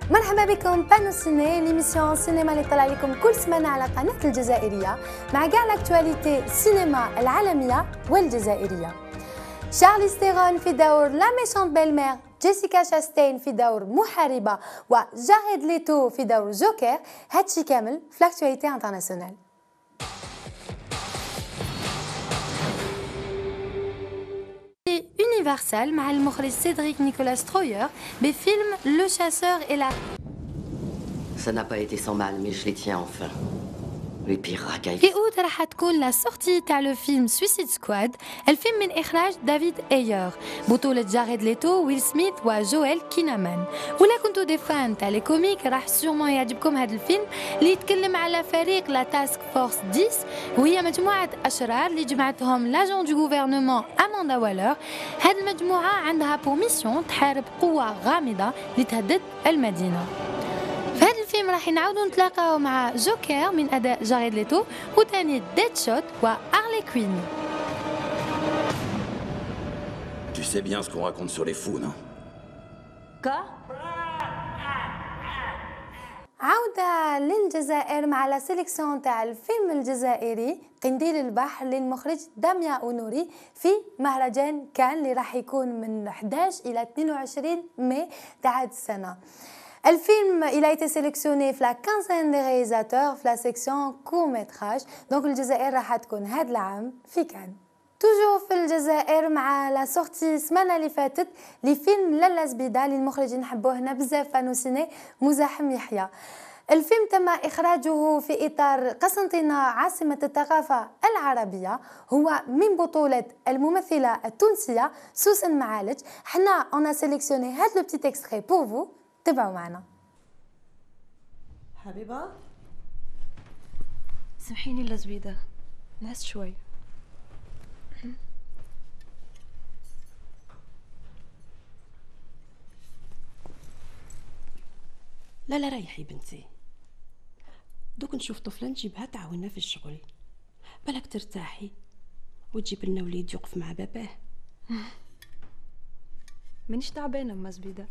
مرحبا بكم بانو سيني ليميسيون سينما اللي طلع لكم كل سمانه على قناه الجزائريه مع كاع لاكتواليتي السينما العالميه والجزائريه. شارليز ثيرون في دور لا ميشونت بيل مير، جيسيكا شاستين في دور محاربه، وجاريد ليتو في دور جوكر. هادشي كامل في لاكتواليتي انترناسيونال. Universal مع المخرج سيدريك نيكولاس تروير بفيلم Le Chasseur et la... Ça n'a pas été sans mal, mais je les tiens enfin. Les pires racailles. في أوت راح تكون لا سورتي تاع لو فيلم سويسيد سكواد، الفيلم من إخراج دافيد أير، بطولة جاريد ليتو، ويل سميث وجويل كينامان. ولا كنتو دي فان تاع لي كوميك راح سيغمون يعجبكم هذا الفيلم اللي يتكلم على فريق لا تاسك فورس 10، وهي مجموعة أشرار اللي جمعتهم لاجون دو غوفرنمون أماندا والر. هذه المجموعة عندها بو ميسيون تحارب قوة غامضة لتهدد المدينة. في هذا الفيلم راح نعاودوا نتلاقاو مع جوكر من أداء جاريد ليتو وثاني ديد شوت وأرلي كوين. Tu sais bien ce qu'on raconte sur les fous, non? Quoi? عودة للجزائر مع لا سيليكسيون تاع الفيلم الجزائري قنديل البحر للمخرج داميا أونوري في مهرجان كان اللي راح يكون من 11 إلى 22 ماي تاع هذه السنة. الفيلم il a été sélectionné في la quinzaine des réalisateurs في la section court métrage. دونك الجزائر راح تكون هذا العام في كان. توجو في الجزائر مع لا سورتي السمانه اللي فاتت لفيلم لالا زبيده للمخرج اللي نحبوه هنا بزاف فانو سيني مزاحم يحيى. الفيلم تم إخراجه في إطار قسنطينة عاصمة الثقافة العربية، هو من بطولة الممثلة التونسية سوسن معالج. حنا on a sélectionné هذا لو بتي اكستري pour vous، تبعوا معنا. حبيبة سامحيني لزبيدة، نعست شوي. لا ريحي بنتي، دوك نشوف طفلة نجيبها تعاوننا في الشغل، بالك ترتاحي وتجيب لنا وليد يوقف مع باباه. مانيش تعبانة أما زبيدة.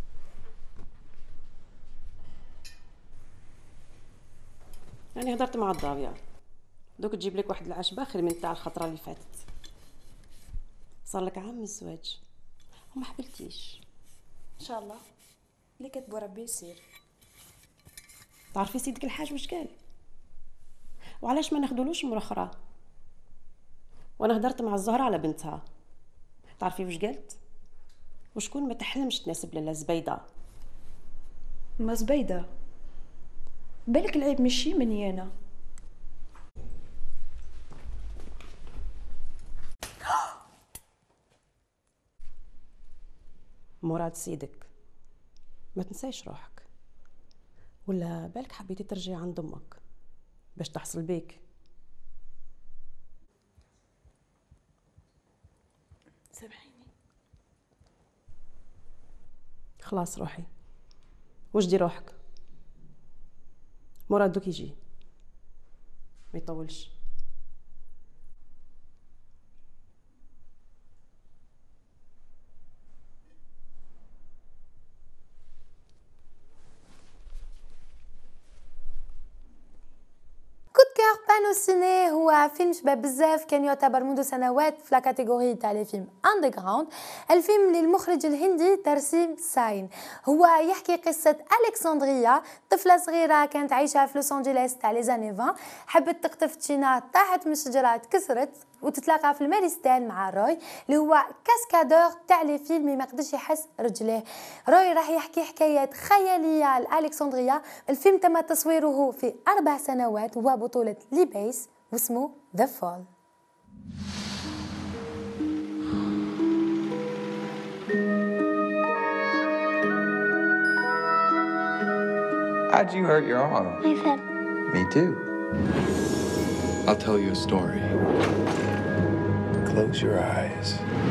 يعني هضرت مع الضاوية، دوك تجيب لك واحد العشبة خير من تاع الخطرة اللي فاتت. صار لك عام من الزواج وما حبلتيش. إن شاء الله اللي كتبو ربي يسير. تعرفي سيدك الحاج واش قال؟ وعلاش ما ناخدولوش مرة أخرى؟ وانا هضرت مع الزهرة على بنتها، تعرفي واش قالت؟ وشكون ما تحلمش تناسب لالا زبيدة. ما زبيدة بالك العيب مشي مني انا. مراد سيدك، ما تنسايش روحك، ولا بالك حبيتي ترجعي عند امك باش تحصل بيك. سامحيني. خلاص روحي وجدي روحك، مراد دوك يجي ما يطولش. بانو سيني هو فيلم شباب بزاف، كان يعتبر منذ سنوات في لا كاتيجوري تاع لي فيلم اندرغراوند. الفيلم للمخرج الهندي ترسيم ساين، هو يحكي قصة ألكسندريا، طفلة صغيرة كانت عايشة في لوس أنجلوس تاع لي زاني 20، حبت تقطف تشينا، طاحت من الشجرة تكسرت وتتلاقى في الماريستان مع روي اللي هو كاسكادور تاع لي فيلم ما يقدرش يحس رجليه. روي راح يحكي حكايات خياليه لالكسندريه. الفيلم تم تصويره في 4 سنوات وهو بطوله لي بيس واسمه ذا فول. How'd you hurt your arm? My head. Me too. I'll tell you a story. Close your eyes.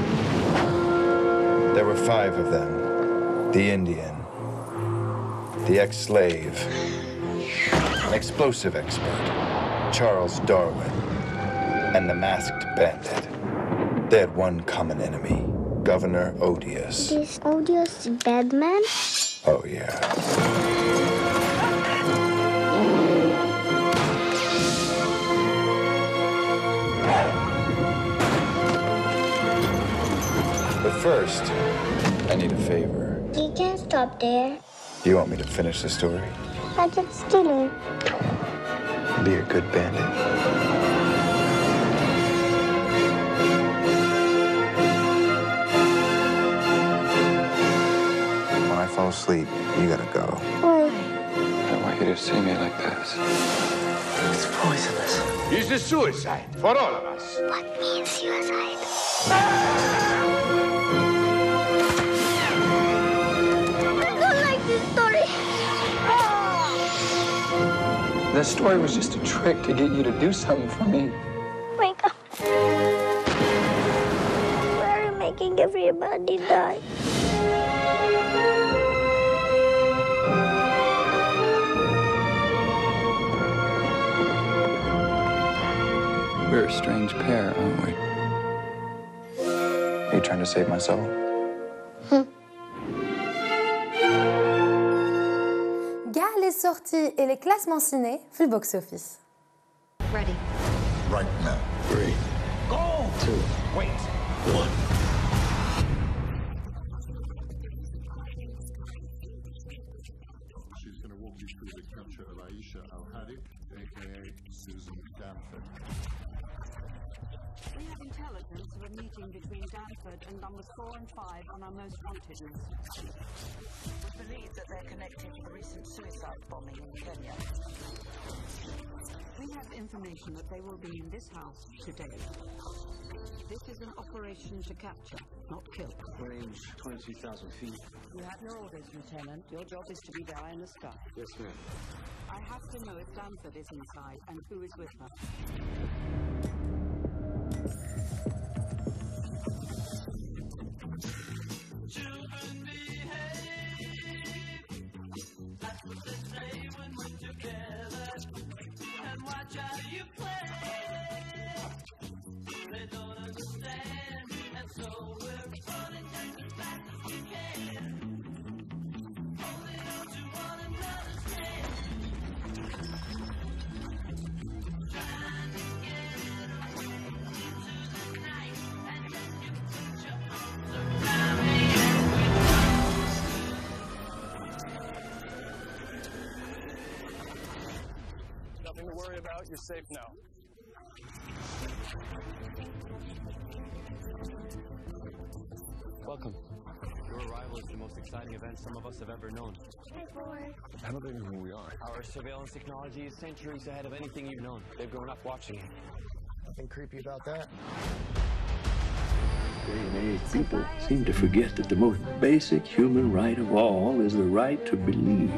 There were 5 of them. The Indian, the ex-slave, an explosive expert, Charles Darwin, and the masked bandit. They had one common enemy, Governor Odious. This Odious bad man? Oh, yeah. But first, I need a favor. You can't stop there. You want me to finish the story? I just stealing. Come on. Be a good bandit. When I fall asleep, you gotta go. Why? I don't want you to see me like this. It's poisonous. It's a suicide for all of us. What means suicide? I don't like this story. That story was just a trick to get you to do something for me. Wake up. Why are you making everybody die? We're a strange pair, aren't we? Are you trying to save my soul? كاع لي سورتي et les classements ciné في البوكس اوفيس. Ready. Right now. 3. Go! 2. Wait. 1. She's going to walk you through the capture of Aisha Al-Hadi, a.k.a. Susan Danford. We have intelligence of a meeting between Danford and numbers 4 and 5 on our most wanted list. We believe that they're connected to the recent suicide bombing in Kenya. We have information that they will be in this house today. This is an operation to capture, not kill. Range 22,000 feet. You have your orders, Lieutenant. Your job is to be the eye in the sky. Yes, ma'am. I have to know if Danford is inside and who is with her. Nothing to worry about. You're safe now. Welcome. Your arrival is the most exciting event some of us have ever known. How do they know who we are? Our surveillance technology is centuries ahead of anything you've known. They've grown up watching you. Nothing creepy about that. Day and age, people seem to forget that the most basic human right of all is the right to believe.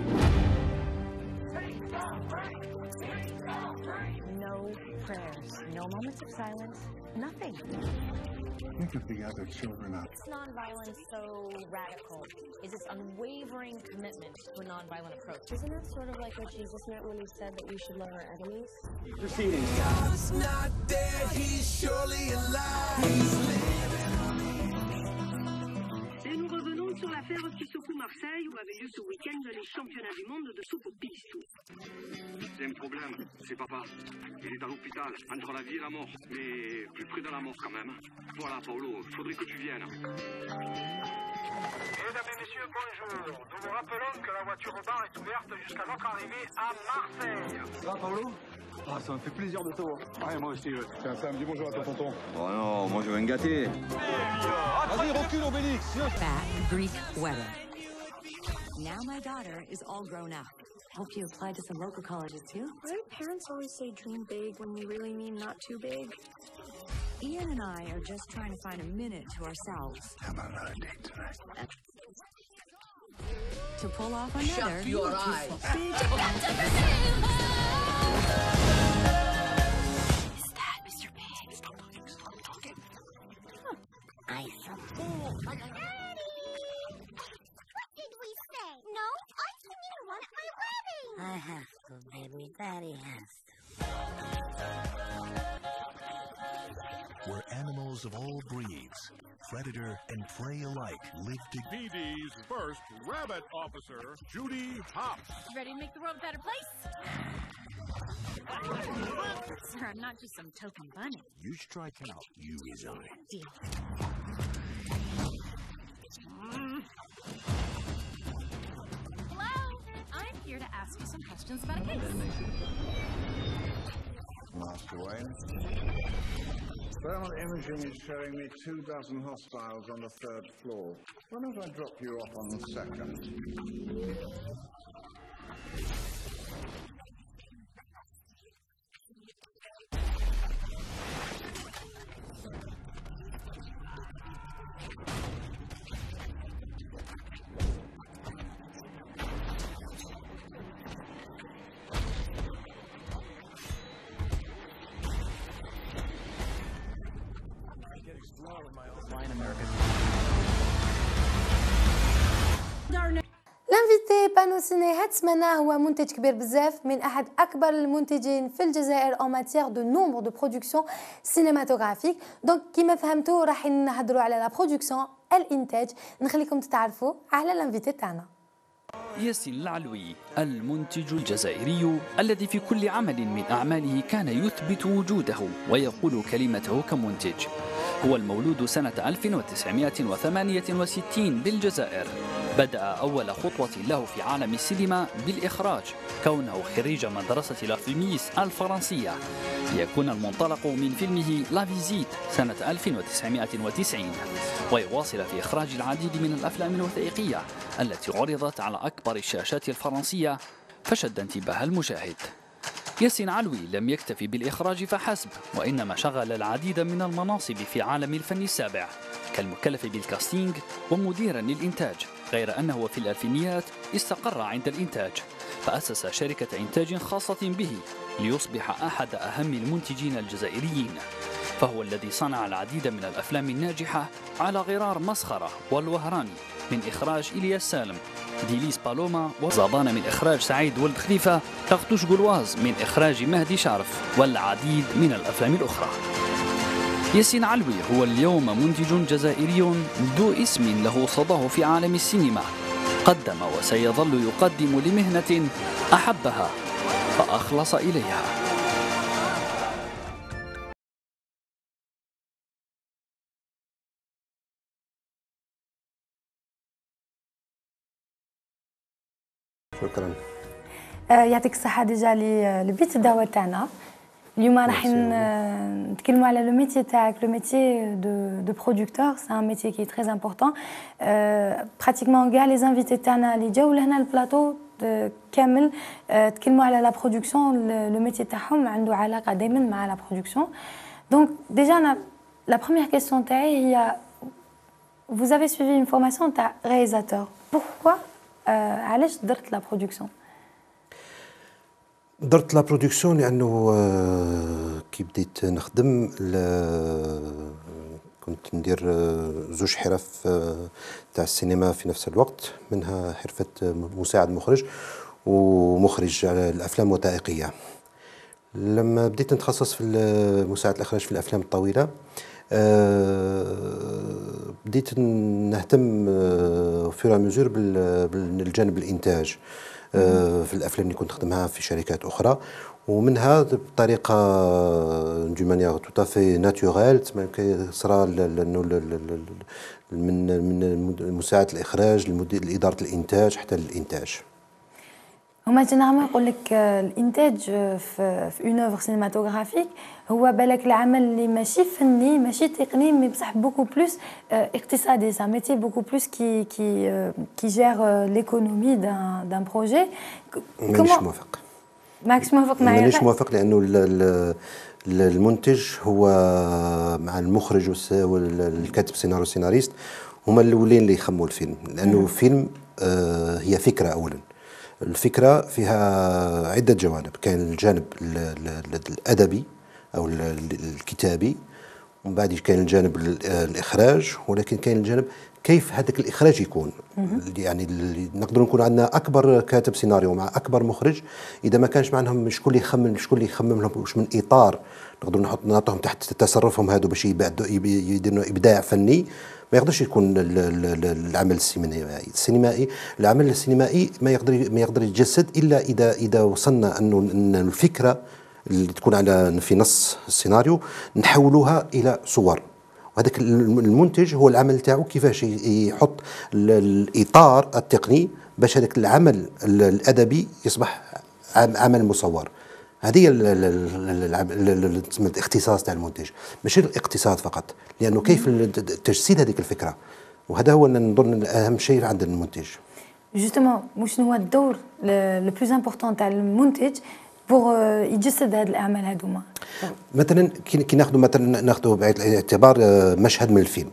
No prayers, no moments of silence, nothing. Think of the other children out. It's nonviolence so radical is its unwavering commitment to a nonviolent approach. Isn't that sort of like what Jesus meant when he said that we should love our enemies? Proceedings. God's not dead, he's surely alive. Et nous revenons sur l'affaire Sissoko Marseille où avait lieu ce week-end les championnats du monde de saut au pistou. C'est un problème, c'est papa. Il est à l'hôpital, entre la vie et la mort. Mais plus près de la mort quand même. Voilà, Paolo, il faudrait que tu viennes. Mesdames et messieurs, bonjour. Nous vous rappelons que la voiture au bar est ouverte jusqu'à notre arrivée à Marseille. Ça va, Paolo? Ah, ça me fait plaisir de te voir. Ouais, moi aussi. Tiens, Sam, dis bonjour à ton tonton. Oh non, moi je vais me gâter. Vas-y, recule, Obélix. Fat Greek wedding. Now my daughter is all grown up. Hope you applied to some local colleges too. Why do parents always say dream big when we really mean not too big? Ian and I are just trying to find a minute to ourselves. How about another date tonight? To pull off another. Shut your eyes. Is that Mr. Big? Stop talking. I suppose. Daddy! What did we say? No, I can eat one at my wedding. I have to, baby. Daddy has to. We're animals of all breeds, predator and prey alike live together. DD's first rabbit officer, Judy Hopps. Ready to make the world a better place? Sir, I'm not just some token bunny. You strike out, you resign. Deal. Hello? I'm here to ask you some questions about a case. Master Wayne. Thermal imaging is showing me 24 hostiles on the 3rd floor. Why don't I drop you off on the 2nd? لانفيتي بانو سيني هاد السمانه هو منتج كبير بزاف من احد اكبر المنتجين في الجزائر او ماتيير دو نومبر دو برودكسيون سينماتوغرافيك. دونك كيما فهمتوا راح نهضروا على لا برودكسيون الانتاج. نخليكم تتعرفوا على لانفيتي تاعنا. ياسين العلوي المنتج الجزائري الذي في كل عمل من أعماله كان يثبت وجوده ويقول كلمته كمنتج. هو المولود سنة 1968 بالجزائر. بدأ أول خطوة له في عالم السينما بالإخراج كونه خريج مدرسة لافيميس الفرنسية، ليكون المنطلق من فيلمه لا فيزيت سنة 1990، ويواصل في إخراج العديد من الأفلام الوثائقية التي عرضت على أكبر الشاشات الفرنسية فشد انتباه المشاهد. ياسين علوي لم يكتفي بالإخراج فحسب، وإنما شغل العديد من المناصب في عالم الفن السابع كالمكلف بالكاستينج ومديرا للإنتاج، غير أنه في الألفينيات استقر عند الإنتاج فأسس شركة إنتاج خاصة به ليصبح أحد أهم المنتجين الجزائريين، فهو الذي صنع العديد من الأفلام الناجحة على غرار مسخرة والوهراني من إخراج إلياس سالم، ديليس بالوما وزابانا من إخراج سعيد ولد خليفة، كارتوش غولواز من إخراج مهدي شارف والعديد من الأفلام الأخرى. ياسين علوي هو اليوم منتج جزائري ذو اسم له صداه في عالم السينما، قدم وسيظل يقدم لمهنة أحبها فأخلص إليها. شكرا. يعطيك الصحة. ديجا لي بديت الدعوة تاعنا اليوم راح نتكلموا على لو ميتي تاعك. لو ميتي دو برودكتور سي ان ميتي كي تري امبورطون. براتيكمون كاع لي زانفيتي تاعنا اللي جاو لهنا البلاطو كامل تكلموا على لا برودكسيون. لو ميتي تاعهم عنده علاقة دائما مع لا برودكسيون. دونك ديجا انا لا بروميير كيسيون تاعي هي vous avez suivi une formation تاع réalisateur. pourquoi علاش درت لا برودكسيون؟ درت لا برودكسيون لانه كي بديت نخدم كنت ندير زوج حرف تاع السينما في نفس الوقت، منها حرفة مساعد مخرج ومخرج على الافلام الوثائقيه. لما بديت نتخصص في مساعد الاخراج في الافلام الطويله بديت نهتم في مزور بالجانب الانتاج في الافلام اللي كنت نخدمها في شركات اخرى، ومنها بطريقه دو مانيير تو تافي ناتوريل صرا من مساعد الاخراج لاداره الانتاج حتى للانتاج. هما جينيرالمون يقول لك الانتاج في اون اوفر سينماتوغرافيك هو بالك العمل اللي ماشي فني ماشي تقني مي بصح بوكو بلوس اقتصادي. سا ميتي بوكو بلوس كي جير ليكونومي دان بروجي. مانيش موافق. ماكش موافق معايا؟ مانيش موافق لانه المنتج هو مع المخرج والكاتب سيناريو سيناريست هما الاولين اللي يخموا الفيلم، لانه الفيلم هي فكره اولا. الفكرة فيها عدة جوانب، كان الجانب الأدبي أو الكتابي ومن بعد كاين الجانب الاخراج، ولكن كاين الجانب كيف هذاك الاخراج يكون. يعني اللي نقدروا نكون عندنا اكبر كاتب سيناريو مع اكبر مخرج، اذا ما كانش معهم شكون اللي يخمم لهم واش من اطار نقدروا نحطهم تحت تصرفهم هذو باش يديروا ابداع فني، ما يقدرش يكون العمل السينمائي. العمل السينمائي ما يقدر يتجسد الا اذا وصلنا ان الفكره اللي تكون على في نص السيناريو نحولوها الى صور. وهذاك المنتج هو العمل تاعو كيفاش يحط الاطار التقني باش هذاك العمل الادبي يصبح عمل مصور. هذه الاختصاص تاع المنتج، ماشي الاقتصاد فقط، لانه كيف تجسيد هذيك الفكره، وهذا هو نظن اهم شيء عند المنتج. جوستومون واش هو الدور لو بلوز امبورطون تاع المنتج بور يجسد هذه الاعمال هذوما؟ مثلا كي ناخذوا بعين الاعتبار مشهد من الفيلم.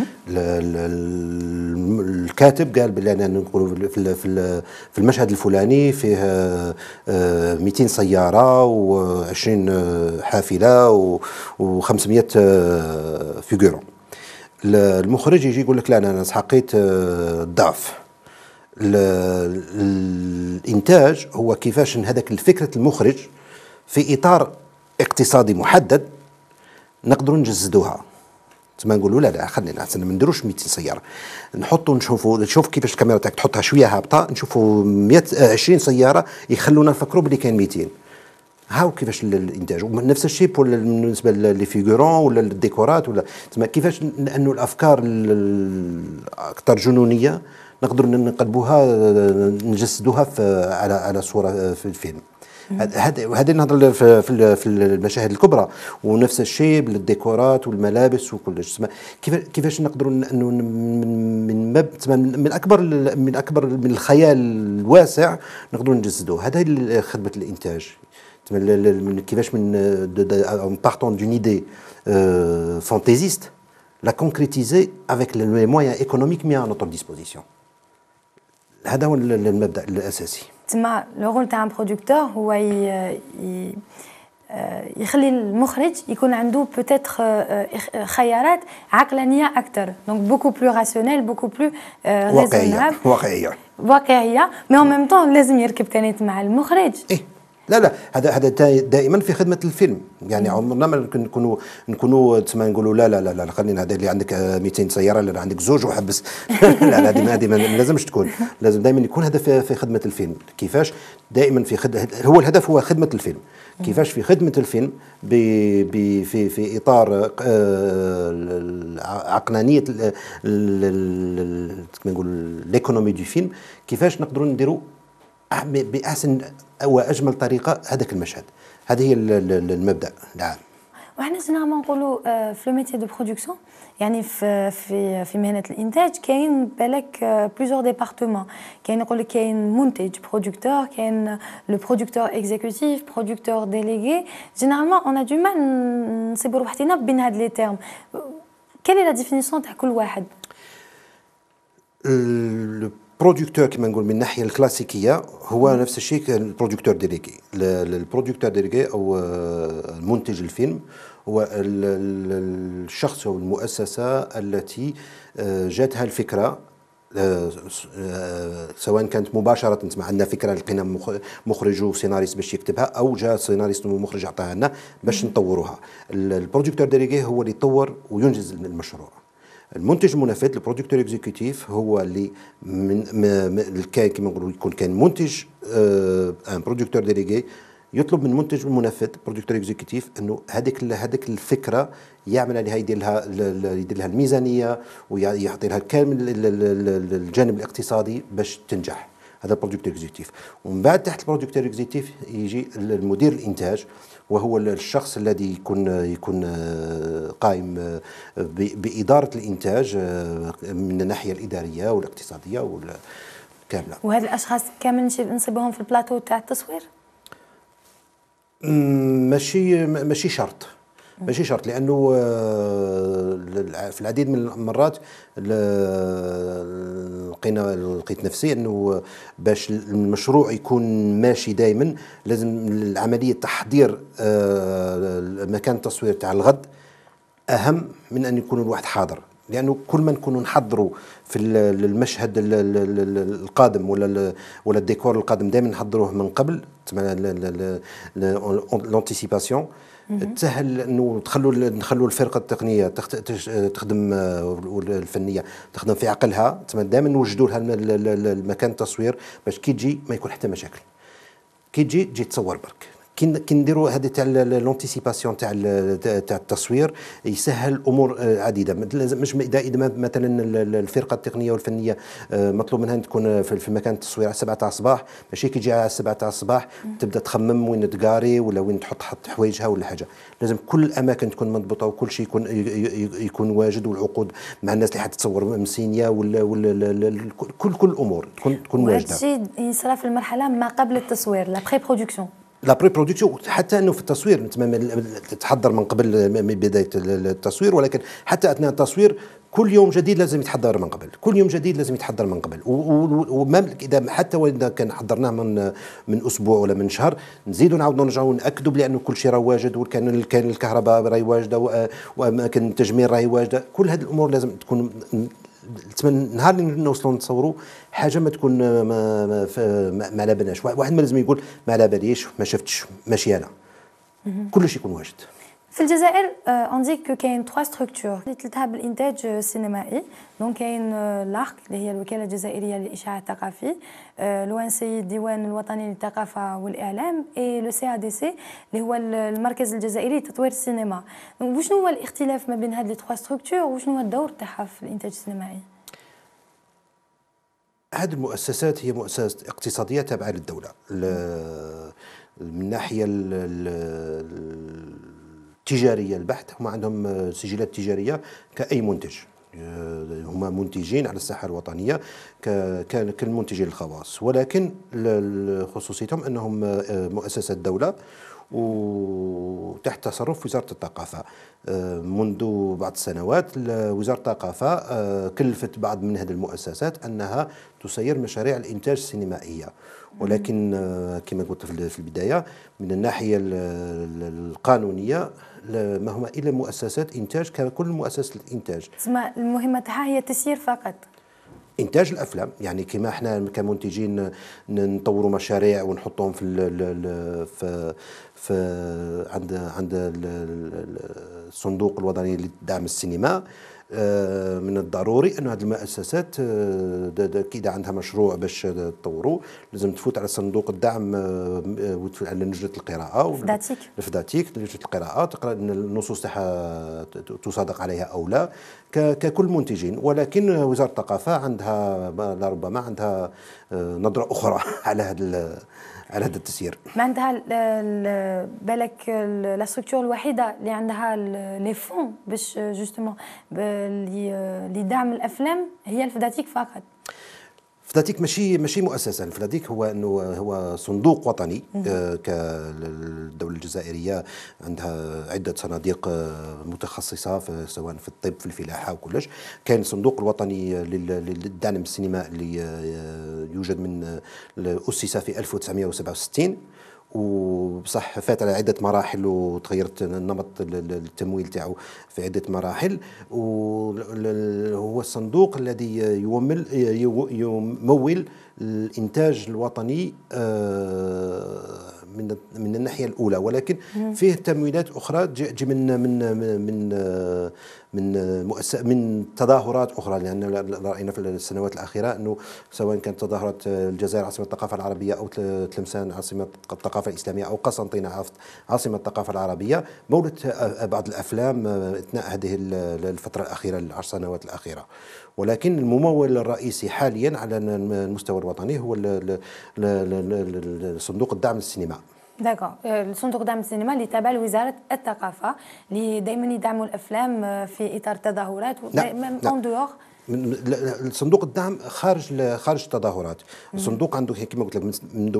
الكاتب قال بلي انا نقولوا في المشهد الفلاني فيه 200 سياره و20 حافله و500 فيغورون. المخرج يجي يقول لك لا انا حقيت الضعف. الانتاج هو كيفاش هذاك الفكره المخرج في اطار اقتصادي محدد نقدروا نجسدوها. تما نقولوا لا خلينا ما نديروش 200 سياره، نحطوا نشوف كيفاش الكاميرا تاعك تحطها شويه هابطه، نشوفوا 120 سياره يخلونا نفكروا بلي كاين 200. هاو كيفاش الانتاج. ونفس الشيء بالنسبه لي فيغورون ولا الديكورات ولا تما كيفاش انه الافكار الاكثر جنونيه نقدروا نقلبوها نجسدوها على صوره في الفيلم. هذه نهضر في المشاهد الكبرى، ونفس الشيء بالديكورات والملابس وكلش. كيفاش نقدروا انه من اكبر من الخيال الواسع نقدروا نجسدوه. هذا خدمه الانتاج. كيفاش من partant d'une idée fantaisiste la concrétiser avec les moyens économiques mis à notre disposition. هذا هو المبدأ الأساسي. تما لو رول تاع برودكتور هو يخلي المخرج يكون عنده بوتيتر خيارات عقلانيه اكثر، دونك بوكو بلو راسيونيل بوكو بلو واقعيه مي اون ميم طون لازم يركب تاني مع المخرج. لا هذا دائما في خدمه الفيلم. يعني عمرنا ما نكونوا تسمى نقولوا لا خلينا هذا اللي عندك 200 سياره اللي عندك زوج وحبس. لا هذه ما لازمش تكون. لازم دائما يكون هذا في خدمه الفيلم. كيفاش دائما هو الهدف هو خدمه الفيلم. كيفاش في خدمه الفيلم في اطار عقلانيه نقول ليكونومي دو فيلم، كيفاش نقدروا نديروا باحسن واجمل طريقه هذاك المشهد. هذه هي المبدا العام. وحنا جينيرالمون نقولوا في لو ميتي دو برودكسيون، يعني في مهنه الانتاج كاين بالك بليزيور ديبارتمون. كاين يقول لك كاين منتج برودكتور، كاين لو برودكتور اكزيكوتيف، برودكتور ديليغي. جينيرالمون اون ا دو مان نصيبوا روحنا بين هاد لي تيرم. كاين لا ديفينيسيون تاع كل واحد؟ البرودكتور كما نقول من الناحيه الكلاسيكيه هو نفس الشيء البرودكتور ديليغي. البرودكتور ديليغي او منتج الفيلم هو الشخص او المؤسسه التي جاتها الفكره، سواء كانت مباشره تسمع عندنا فكره لقينا مخرج وسيناريست باش يكتبها، او جاء سيناريست ومخرج عطاها لنا باش نطوروها. البرودكتور ديليغي هو اللي يطور وينجز المشروع. المنتج المنفذ البرودكتور اكزيكوتيف هو اللي كما نقولوا يكون كان منتج ان برودكتور ديليغي يطلب من المنتج المنفذ برودكتور اكزيكوتيف انه هذيك الفكره يعمل عليها، يدير لها الميزانيه ويعطي لها كامل الجانب الاقتصادي باش تنجح. هذا البرودكتور اكزيكوتيف. ومن بعد تحت البرودكتور اكزيكوتيف يجي المدير الانتاج، وهو الشخص الذي يكون قائم بإدارة الإنتاج من الناحية الإدارية والاقتصادية كاملة. وهذه الأشخاص كامل نصيبهم في البلاطو تاع التصوير؟ ماشي شرط. ماشي شرط، لانه في العديد من المرات لقيت نفسي انه باش المشروع يكون ماشي دائما لازم عمليه تحضير مكان التصوير تاع الغد اهم من ان يكون الواحد حاضر، لانه كل ما نكونوا نحضروا في المشهد القادم ولا الديكور القادم دائما نحضروه من قبل، لونتيسيباسيون، تسهل انه نخلوا الفرقه التقنيه تخدم الفنيه تخدم في عقلها، دائما نوجدوا لها المكان التصوير باش كي تجي ما يكون حتى مشاكل. كي تجي تصور برك. كي نديروا هذه تاع لونتيسيباسيون تاع التصوير يسهل امور عديده. مش اذا مثلا الفرقه التقنيه والفنيه مطلوب منها تكون في مكان التصوير على 7 تاع الصباح، ماشي كي تجي على 7 تاع الصباح تبدا تخمم وين تقاري ولا وين تحط حوايجها ولا حاجه. لازم كل الاماكن تكون مضبوطه وكل شيء يكون واجد، والعقود مع الناس اللي حتصور مسينيه ولا كل الامور تكون واجده. هذا الشيء يصرى في المرحله ما قبل التصوير، لا بري برودكسيون. لا بري برودكسيون حتى انه في التصوير تحضر من قبل من بدايه التصوير، ولكن حتى اثناء التصوير كل يوم جديد لازم يتحضر من قبل، كل يوم جديد لازم يتحضر من قبل. اذا حتى واذا كان حضرناه من اسبوع ولا من شهر نزيدوا نعاودوا نرجعوا ناكدوا بان كل شيء راه واجد، وكان الكهرباء راهي واجده واماكن التجميل راهي واجده. كل هذه الامور لازم تكون نهار اللي نوصلوا نتصوروا حاجه ما تكون ما على بالناش. واحد ما لازم يقول ما على باليش ما شفتش ماشي انا، كل شيء يكون واجد. في الجزائر اون دي كو كاين 3 ستركتور اللي تلتها بالانتاج السينمائي. دونك كاين لارك اللي هي الوكاله الجزائريه للاشعاع الثقافي، الوانسي الديوان الوطني للثقافه والاعلام، اي لو سي ا دي سي اللي هو المركز الجزائري لتطوير السينما. وشنو هو الاختلاف ما بين هاد لي 3 ستركتور وشنو هو الدور تاعها في الانتاج السينمائي؟ هذه المؤسسات هي مؤسسات اقتصاديه تابعه للدوله من الناحيه التجاريه البحت. هم عندهم سجلات تجاريه كأي منتج، هما منتجين على الساحه الوطنيه كالمنتجين الخواص، ولكن خصوصيتهم انهم مؤسسه دوله وتحت تصرف وزاره الثقافه. منذ بعض السنوات وزاره الثقافه كلفت بعض من هذه المؤسسات انها تسير مشاريع الانتاج السينمائيه، ولكن كما قلت في البدايه من الناحيه القانونيه ما هما الا مؤسسات انتاج ككل مؤسسات الانتاج. تسمى المهمه تاعها هي التسيير فقط، انتاج الافلام. يعني كما احنا كمنتجين نطوروا مشاريع ونحطهم في عند الصندوق الوطني لدعم السينما. من الضروري أن هذه المؤسسات إذا عندها مشروع باش تطوروه لازم تفوت على صندوق الدعم وتفوت على لجنة القراءة الفداتيك لجنة القراءة تقرأ أن النصوص تاعها تصادق عليها أو لا ككل منتجين. ولكن وزارة الثقافة عندها لربما عندها نظرة أخرى على هذا التسيير. ما عندها بالك لا ستركتور الوحيده اللي عندها لي فون باش جوستومون لدعم الافلام هي الفداتيك فقط. الفداتيك ماشي مؤسسه، الفداتيك هو صندوق وطني. كالدوله الجزائريه عندها عده صناديق متخصصه سواء في الطب في الفلاحه وكلش. كان الصندوق الوطني للدعم السينما اللي يوجد من أسس في 1967 وبصح فات على عده مراحل وتغيرت نمط التمويل تاعو في عده مراحل. وهو الصندوق الذي يمول الانتاج الوطني من الناحيه الاولى، ولكن فيه تمويلات اخرى تجي من تظاهرات اخرى. لان راينا في السنوات الاخيره انه سواء كانت تظاهرات الجزائر عاصمه الثقافه العربيه او تلمسان عاصمه الثقافه الاسلاميه او قسنطينه عاصمه الثقافه العربيه مولت بعض الافلام اثناء هذه الفتره الاخيره العشر سنوات الاخيره. ولكن الممول الرئيسي حاليا على المستوى الوطني هو صندوق الدعم للسينما. داكور، صندوق دعم السينما اللي تابع لوزاره الثقافه اللي دائما يدعموا الافلام في اطار التظاهرات اون دور. صندوق الدعم خارج التظاهرات. الصندوق عنده كما قلت لك منذ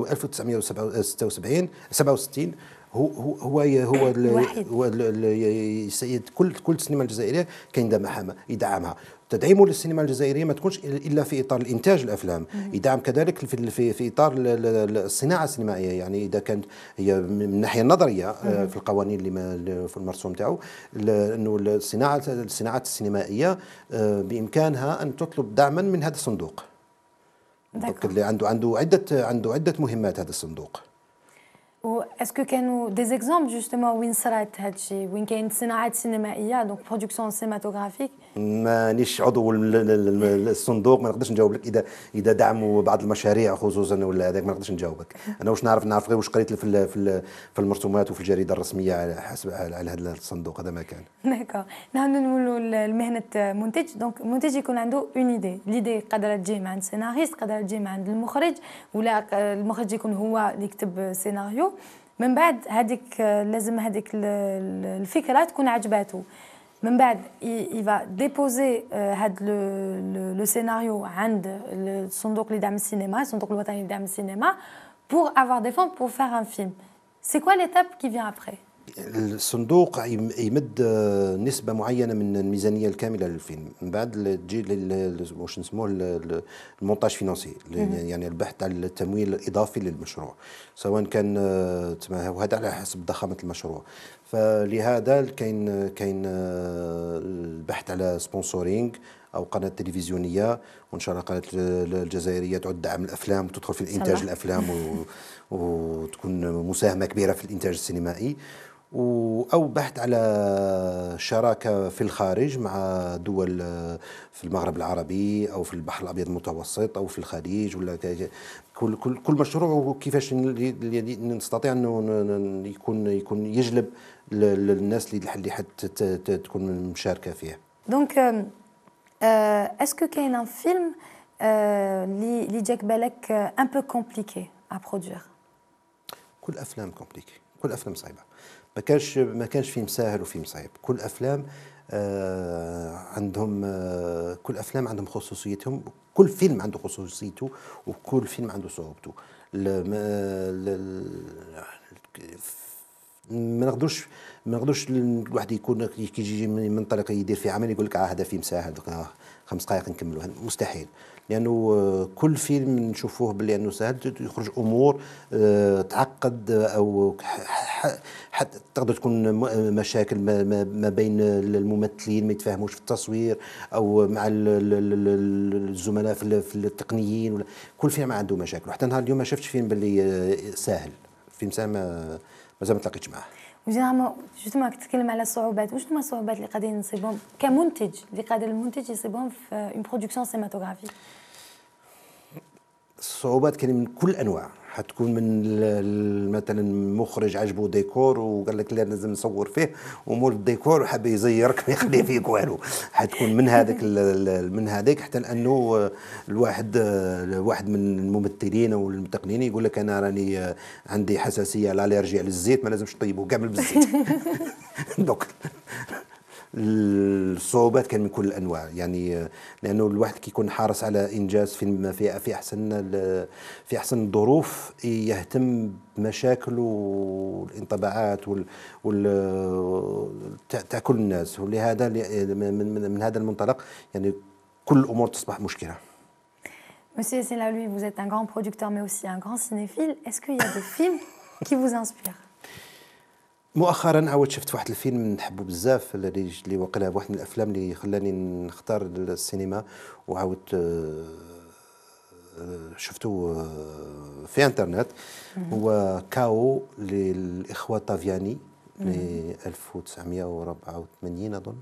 1967 هو السيد كل السينما الجزائريه كان يدعمها. تدعيمه للسينما الجزائريه ما تكونش الا في اطار الانتاج الافلام، يدعم كذلك في اطار الصناعه السينمائيه. يعني اذا كانت هي من الناحيه النظريه في القوانين اللي في المرسوم تاعو انه الصناعات السينمائيه بامكانها ان تطلب دعما من هذا الصندوق. اللي عنده عده مهمات هذا الصندوق. و اسكو كانوا دي زيكزامبل جوستومون وين صرات هذا الشيء، وين كاين صناعات سينمائيه دونك برودكسيون سينماتوغرافيك؟ مانيش عضو الصندوق، ما نقدرش نجاوب لك اذا دعموا بعض المشاريع خصوصا ولا هذاك، ما نقدرش نجاوبك. انا واش نعرف غير واش قريت في المرسومات وفي الجريده الرسميه على هذا الصندوق. هذا ما كان. داكور. نحن نولوا لمهنه منتج. دونك المنتج يكون عنده اون ايدي، ليدي قادره تجي من عند سيناريست، قادره تجي من عند المخرج، ولا المخرج يكون هو اللي يكتب سيناريو. من بعد لازم هذيك الفكره تكون عجباته. من بعد يفا ديبوزي هاد لو سيناريو عند الصندوق اللي يدعم السينما، الصندوق الوطني اللي يدعم السينما، pour avoir des fonds pour faire un film. C'est quoi l'étape qui vient après? الصندوق يمد نسبة معينة من الميزانية الكاملة للفيلم، من بعد تجي واش نسموه المونتاج فينانسي، يعني البحث عن التمويل الإضافي للمشروع، سواء كان وهذا على حسب ضخامة المشروع. فلهذا كاين البحث على سبونسورينغ او قناه تلفزيونيه، وان شاء الله قناه الجزائريه تعد دعم الافلام وتدخل في الانتاج الافلام وتكون مساهمه كبيره في الانتاج السينمائي، او بحث على شراكه في الخارج مع دول في المغرب العربي او في البحر الابيض المتوسط او في الخليج، ولا كل مشروع وكيفاش نستطيع انه يكون يجلب للناس اللي حتى تكون مشاركه فيه. دونك اسكو كاين ان فيلم اللي جاك بالك ان بو كومبليكي ا برودوير؟ كل افلام كومبليكي، كل افلام صعيبه، ما كانش فيلم سهل وفيلم صعيب. كل افلام كل افلام عندهم خصوصيتهم، كل فيلم عنده خصوصيته وكل فيلم عنده صعوبته. ما نقدرش الواحد يكون كيجي من منطلق يدير في عمل يقول لك هذا فيلم ساهل 5 دقائق نكملوه، مستحيل. لانه كل فيلم نشوفوه باللي انه سهل يخرج امور تعقد، او حتى تقدر تكون مشاكل ما بين الممثلين، ما يتفاهموش في التصوير او مع الزملاء في التقنيين، ولا كل فيلم عنده مشاكل. وحتى نهار اليوم ما شفتش فيلم باللي سهل، فيلم سهل مازال ما تلاقيتش معاه. وجينيرالمون جوستومون راك تتكلم على الصعوبات، واش هما الصعوبات اللي قاعدين نصيبهم كمنتج، اللي قادر المنتج يصيبهم في اون برودكسيون سينماتوغرافيك؟ الصعوبات كاين من كل انواع، حتكون من مثلا مخرج عجبه ديكور وقال لك لا لازم نصور فيه، ومول الديكور وحاب يزيرك ما يخليه فيك والو، حتكون من هذاك حتى لانه الواحد من الممثلين او المتقنين يقول لك انا راني عندي حساسيه الالرجي على الزيت، ما لازمش طيبه كامل بالزيت. دوك الصعوبات كان من كل الانواع، يعني لانه الواحد كيكون حارس على انجاز فيلم في احسن الظروف، يهتم بمشاكل والانطباعات تاع كل الناس، ولهذا من هذا المنطلق يعني كل الامور تصبح مشكله. Monsieur Yassine Laoui, vous êtes un grand producteur mais aussi un grand cinéphile. Est-ce qu'il y a des films qui vous inspirent? مؤخرا عاود شفت واحد الفيلم نحبه بزاف، اللي وقيلا واحد من الافلام اللي خلاني نختار السينما، وعاود شفته في انترنت، هو كاو للاخوه طافياني من 1984 اظن.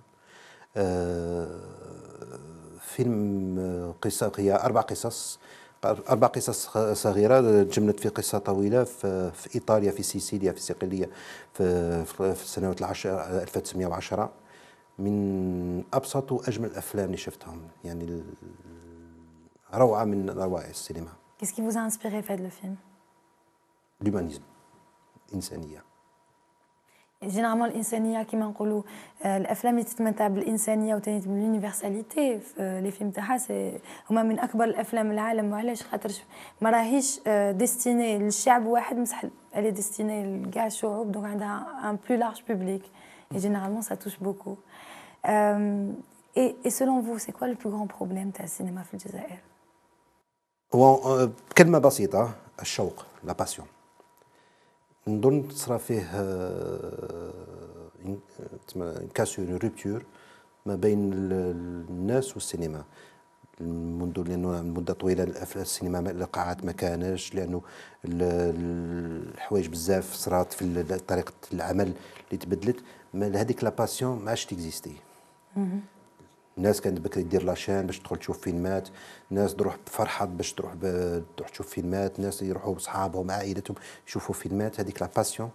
فيلم قصه، هي 4 قصص صغيرة تجملت في قصة طويلة في إيطاليا، في سيسيليا، في صقلية في سنوات 1910. من أبسط وأجمل الأفلام اللي شفتهم، يعني روعة من روائع السينما. Qu'est-ce qui vous a inspiré في هذا الفيلم؟ الهيومانيزم، الإنسانية. جينيرالمون الانسانيه كيما نقولوا الافلام اللي تتمتع بالانسانيه وثاني باليونيفرساليتي في لي فيلم تاعها هما من اكبر الافلام العالم. وعلاش؟ خاطرش ما راهيش ديستيني للشعب واحد مسح، اللي ديستيني لكاع الشعوب، دونك عندها ان بلو لارج بوبليك، et généralement ça touche beaucoup. Et selon vous, c'est quoi le plus grand problème تاع السينما في الجزائر؟ هو بكلمة بسيطة الشوق، لا باسيون. نظن تصرا فيه كاسيون روبتور ما بين الناس والسينما لانه مده طويله السينما القاعات ما كانش، لانه الحوايج بزاف صرات في طريقه العمل اللي تبدلت، هذيك لا باسيون ما عادش تيكزيستي. الناس كانت بكري دير لاشين باش تدخل تشوف فيلمات، الناس تروح بفرحه باش تروح تشوف فيلمات، الناس يروحوا بصحابهم عائلتهم يشوفوا فيلمات، هذيك لا باسيون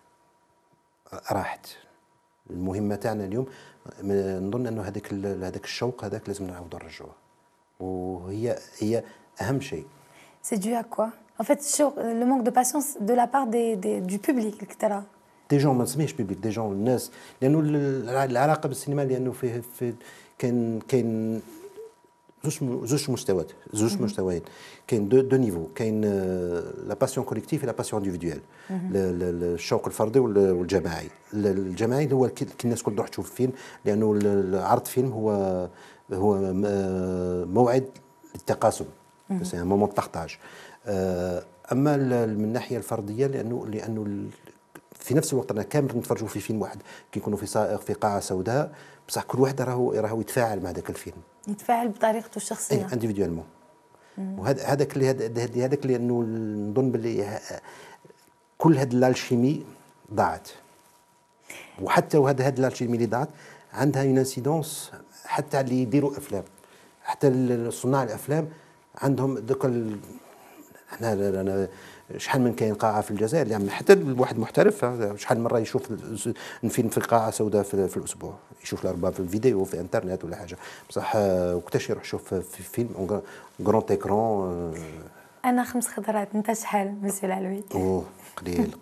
راحت. المهمه تاعنا اليوم نظن انه هذاك الشوق هذاك لازم نعاودوا نرجعوه، وهي اهم شيء. C'est dû à quoi? En fait, le manque de patience de la part du public etc. دي جون ما نسميهش بيبليك، دي جون الناس، لانه العلاقه بالسينما لانه فيه كاين زوج مستويات، كاين دو نيفو، كاين لا باسيون كوليكتيف لا باسيون انديفيدويال، الشوق الفردي والجماعي. الجماعي هو كي الناس الكل تروح تشوف فيلم، لانه عرض فيلم هو موعد للتقاسم، سي ان مومون دو بارطاج. اما من الناحيه الفرديه لانه في نفس الوقت انا كامل نتفرجوا في فيلم واحد كي يكونوا في سائق في قاعه سوداء، بصح كل واحد راهو يتفاعل مع ذاك الفيلم، يتفاعل بطريقته الشخصيه انديفيدوالمون. هذاك اللي انه نظن باللي كل هاد الالشيمي ضاعت، وحتى هاد الالشيمي اللي ضاعت عندها اون انسيدونس حتى اللي يديروا افلام، حتى صناع الافلام عندهم دوك احنا شحال من كاين قاعه في الجزائر يعني حتى الواحد محترف شحال مره يشوف فيلم في قاعه سوداء في الاسبوع، يشوف ربما في الفيديو في انترنت ولا حاجه، بصح وقتاش يروح يشوف في فيلم غران ايكرون. انا 5 خضرات، انت شحال مسيو العلوي؟ اوه قليل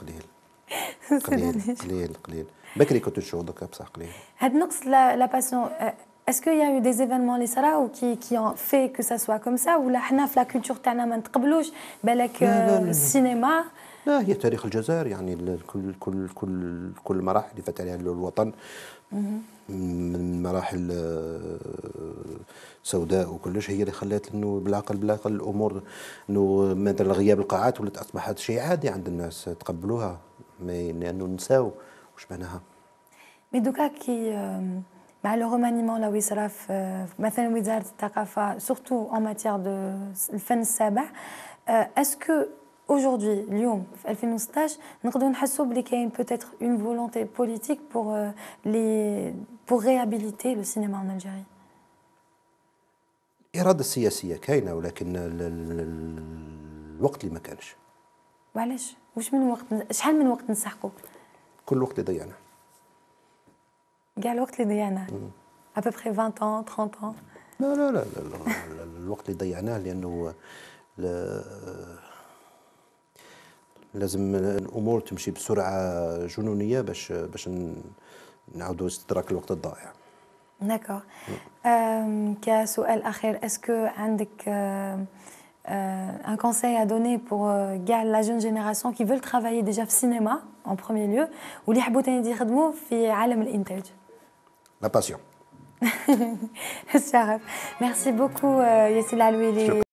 بكري كنت نشوف دوكا بصح قليل. هاد نقص لا باسيون، est-ce qu'il y a eu des événements اللي صراو qui ont fait que ça soit comme ça، ولا حنا في لا كولتور تاعنا ما نتقبلوش بالك السينما؟ لا، هي تاريخ الجزائر يعني كل المراحل اللي فات عليها الوطن من مراحل سوداء وكلش، هي اللي خلات انه بالعقل الامور انه مثلا غياب القاعات ولات اصبحت شيء عادي عند الناس تقبلوها، لانه نساو واش معناها. مي دوكا كي مع لو رومانيمون لو يصرا مثلا وزاره الثقافه سورتو ان ماتيير دو الفن السابع، اسكو aujourd'hui اليوم في 2016 نقدروا نحسوا بلي كاين peut-être une volonté politique pour réhabiliter le cinéma en Algérie؟ الإرادة السياسية كاينة، ولكن الوقت اللي ما كانش. وعلاش؟ واش من وقت، شحال من وقت نسحقوا؟ كل وقت اللي ضيعناه. كاع الوقت اللي ضيعناه à peu près 20 ans 30 ans؟ لا الوقت اللي ضيعناه لأنه لازم الامور تمشي بسرعه جنونيه باش نعاودوا استدراك الوقت الضائع. داكور. كسؤال اخير، اسكو عندك un conseil à donner pour la jeune génération qui veulent travailler déjà في السينما en premier lieu واللي يحبوا تاني يخدموا في عالم الانتاج؟ لا باسيون. الشرف. ميرسي بوكو ياسين العلويلي.